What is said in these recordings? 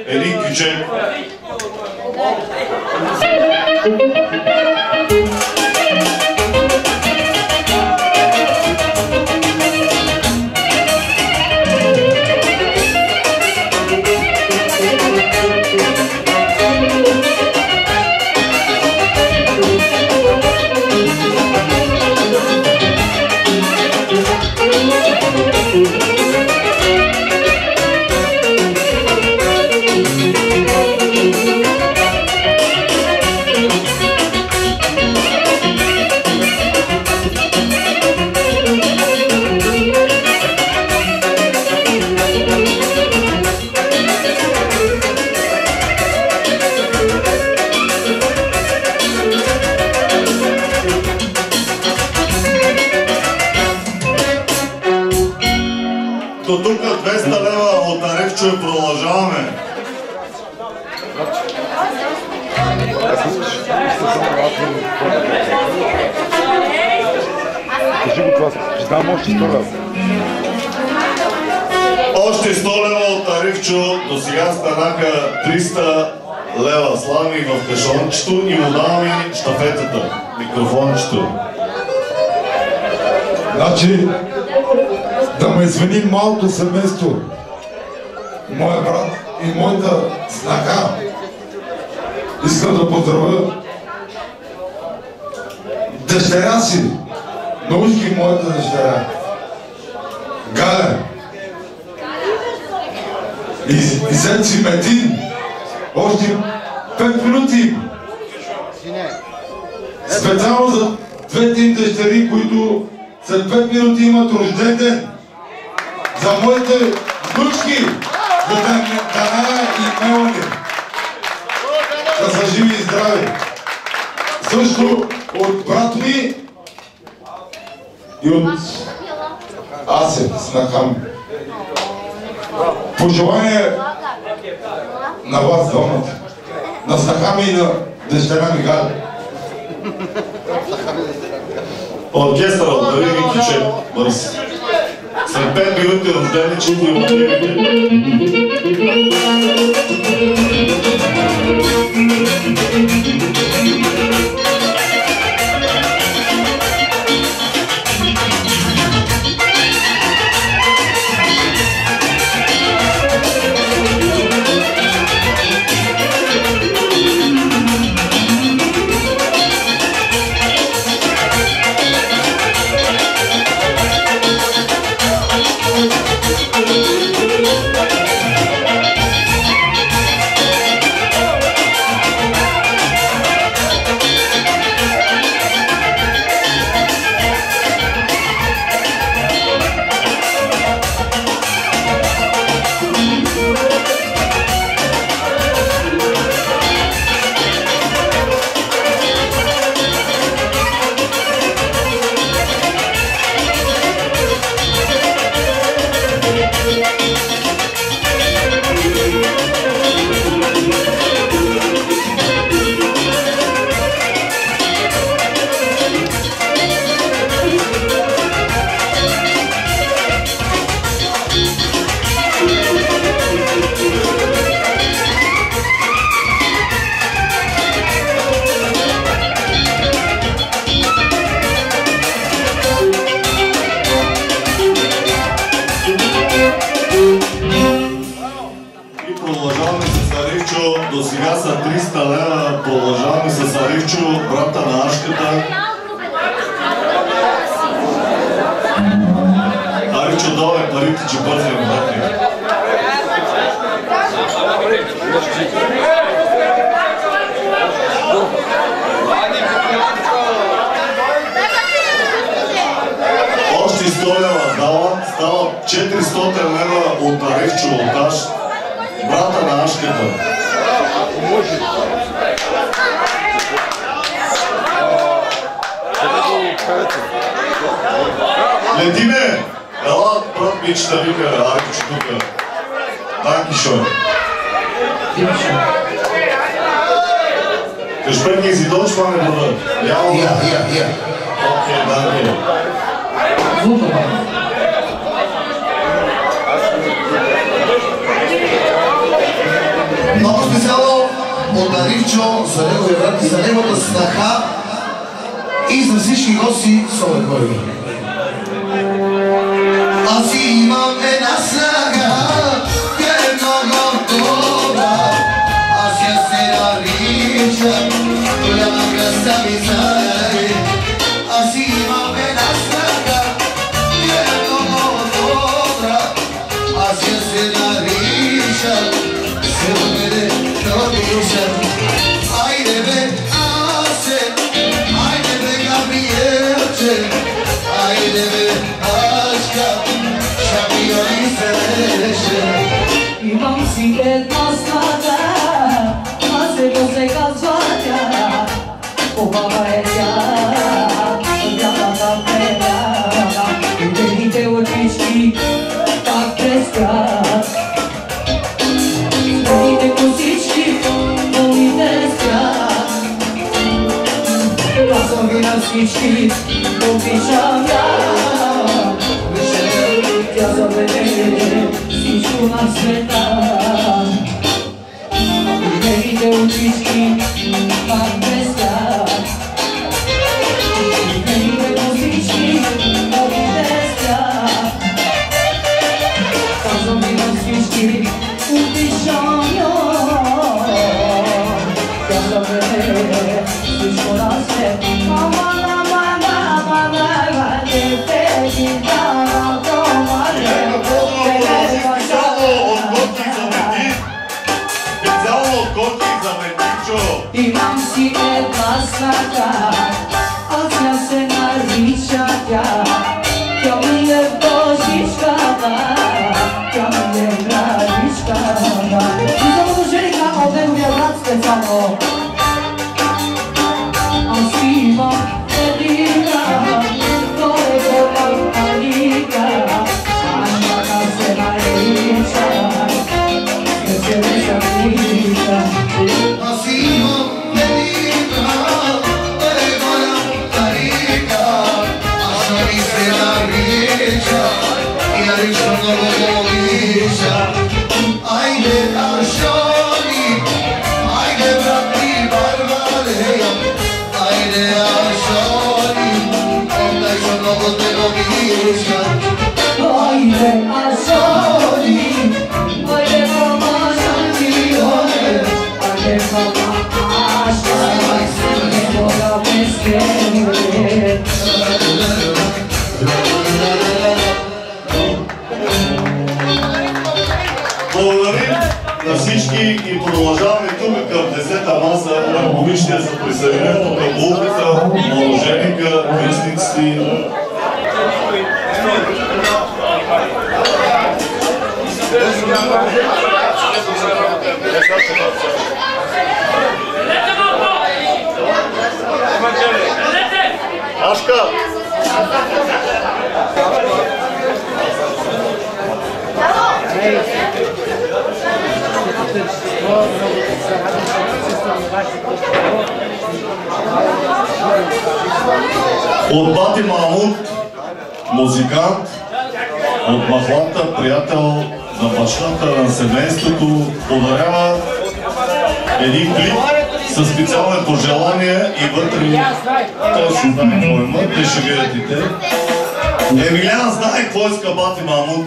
един кючек. До тук 200 лева от Наревчо и продължаваме. Кажи го това, ще дам още 100 лева. Още 100 лева от Наревчо, до сега станаха 300 лева. Слави в кашончето и му даваме щафетата, микрофончето. Значи, да ме извини малко семейство, моя брат и моята снаха. Искам да поздравя дъщеря си, научки моята дъщеря, Галя. И зет Метин, още 5 минути. Специално за двете им дъщери, които след 5 минути имат рожден ден. За моите внучки, за Дана и Мелани. Да са живи и здрави. Също от брат ми и от Асен, снаха ми. Пожелание на вас двамата. На снаха ми и на дъщеря ми Галя. Оркестъра, да ви кючек, бърз. След 5 минути рождени, че ви мотивите. До сега са 300 лева, продължаваме с Аривчо, брата на Ашката. Аривчо, давай парите, че бързим, брат. Още 100 лева дават, става 400 лева от Аривчо, от брата на Ашката. Летиме! Ела, брат Мичта вика, Аркич тука. Данкишон. Gesprechen Sie Deutsch, meine Bruder? Ja, oder? Ja. Okay, danke. Wunderbar. от Аривчо за неговия брат и за неговата снаха и за всички гости Совет Гори. Аз имам една снага, тя е много добра, аз я се наричам голяма красавица. Аз имам една снага, тя е много добра, аз я се наричам Силведе Тодишан. Айде бе Асе, айде бе Габриелче, айде бе Ашка, шампиони среше. Имам си една снага, Масето се казва тя, хубава е тя, бялата пеляна, и белите очички так блестят. Белите косички, белите спят. Казвам ви на всички, обичам я. Тя заведе всичко на света. Белите очички пак блестят. Белите косички, белите спят. Казвам ви на всички, обичам я. Тя заведе всичко на света. Имам си една снага, аз я се нарича тя, тя ми е божичката, тя ми е братичката. И за уважение от неговия брат специално. Аз имам едина, той е голям алика, Анжака се нарича, се нарича. Аз имам едина, той е голям алика, Ашани се нарича, и нарича много обича. Айде Ашани, айде брати Барбарея, айде Ашани, отдай се много те обича. Айде Ашани, айде мама Шантионе, айде мама Ашани, не мога без тебе. Благодарим на всички и продължаваме тук към 10-та маса на комисия за присъединението към булката, младоженика, кръстниците. Ашка! От бати Мамут, музикант, от махлата, приятел на бащата, на семейството, подарява един клип със специално пожелание и вътре той си знае какво има, те ще видят и те. Емилиан знае какво иска бати Мамут.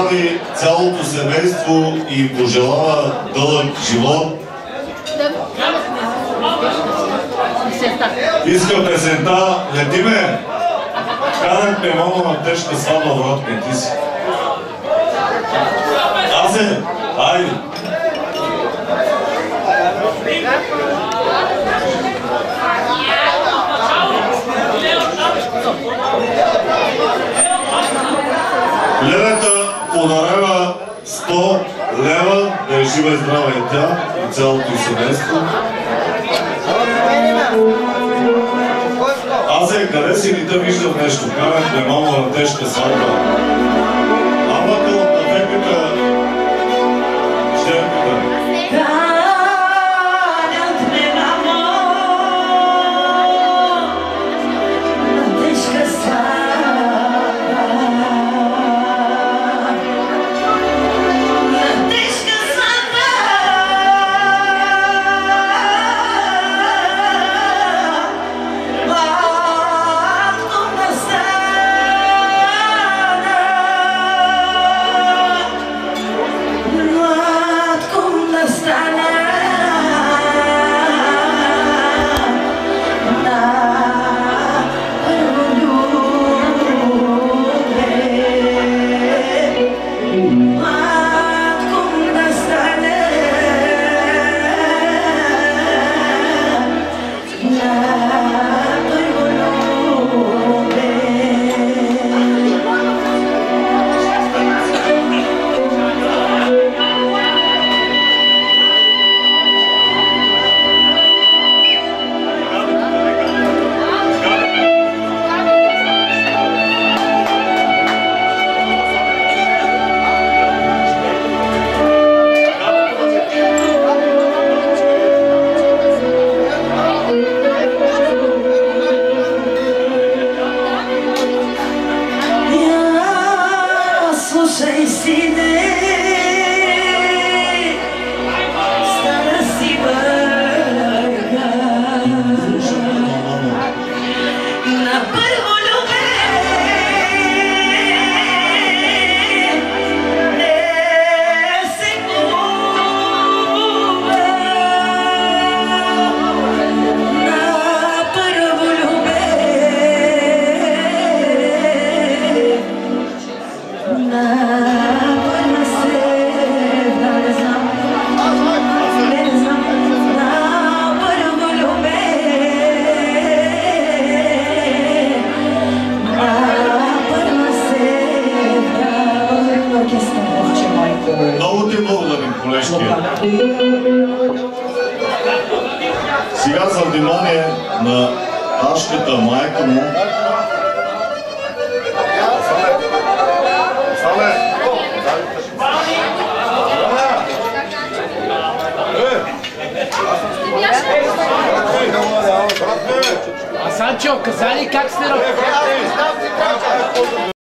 поздрави цялото семейство и им пожелава дълъг живот. Иска песента "Летиме". Карахме мамо на тежка сватба, братка, ти си. Азе, айде. Лелята подарява 100 лева, да е жива и здрава и тя, и цялото и семейство. Азе, къде си ли да виждам нещо? Карахме мамо на тежка сватба. Абака от тафеката, щерката. Много ти благодарим, колежки. Сега за внимание на Ашката, майка му. Санчо, казали как сте работили?